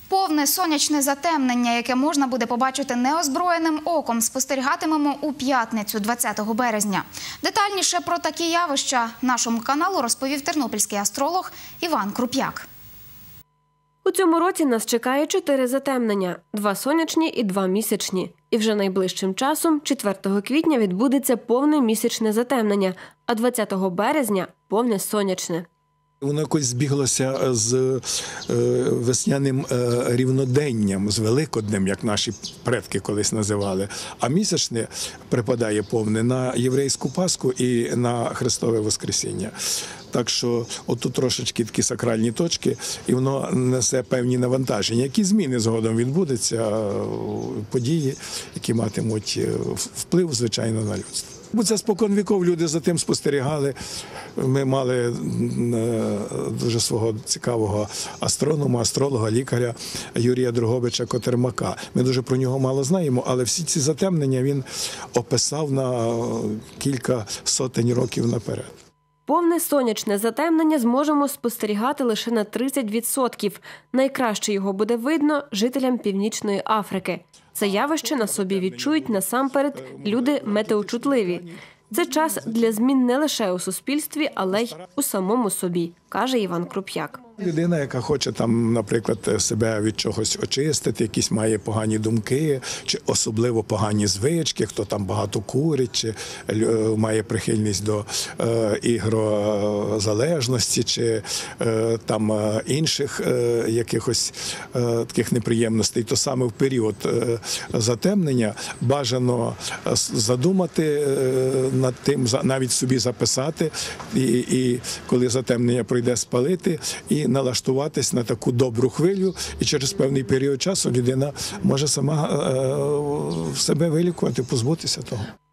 Повне сонячне затемнення, яке можна буде побачити неозброєним оком, спостерігатимемо у п'ятницю, 20 березня. Детальніше про такі явища нашому каналу розповів тернопільський астролог Іван Круп'як. У цьому році нас чекає 4 затемнення – 2 сонячні і 2 місячні. І вже найближчим часом, 4 квітня, відбудеться повне місячне затемнення, а 20 березня – повне сонячне. Воно якось збіглося з весняним рівноденням, з Великоднем, як наші предки колись називали. А місячне припадає повне на єврейську Пасху і на Христове Воскресіння. Так що отут трошечки такі сакральні точки, і воно несе певні навантаження. Які зміни згодом відбудуться, події, які матимуть вплив, звичайно, на людство. Бо це спокон віков люди за тим спостерігали. Ми мали дуже свого цікавого астронома, астролога, лікаря Юрія Дрогобича Котермака. Ми дуже про нього мало знаємо, але всі ці затемнення він описав на кілька сотень років наперед. Повне сонячне затемнення зможемо спостерігати лише на 30%. Найкраще його буде видно жителям Північної Африки. Це явище на собі відчують насамперед люди метеочутливі. Це час для змін не лише у суспільстві, але й у самому собі, каже Іван Круп'як. Людина, яка хоче, там, наприклад, себе від чогось очистити, якісь має погані думки, чи особливо погані звички, хто там багато курить, чи має прихильність до ігрозалежності, чи там інших якихось таких неприємностей, то саме в період затемнення бажано задумати над тим, навіть собі записати, і коли затемнення пройде, спалити, і налаштуватись на таку добру хвилю, і через певний період часу людина може сама себе вилікувати, позбутися того.